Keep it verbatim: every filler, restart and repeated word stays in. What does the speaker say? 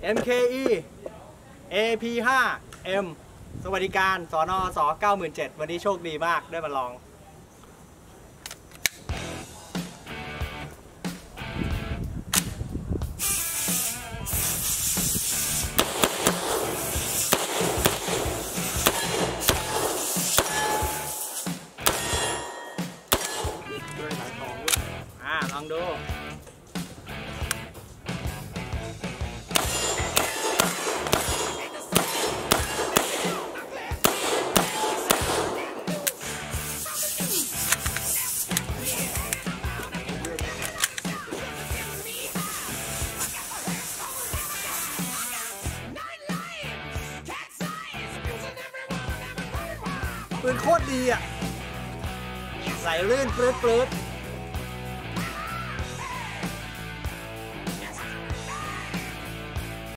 เอ็ม เค อี เอ พี ไฟว์ เอ็ม สวัสดิการสนส เก้าหมื่นเจ็ด วันนี้โชคดีมากได้มาลองด้วยหลายทองด้วยอ่าลองดูปืนโคตรดีอ่ะใส่ลื่นปลื้ดปลื้ด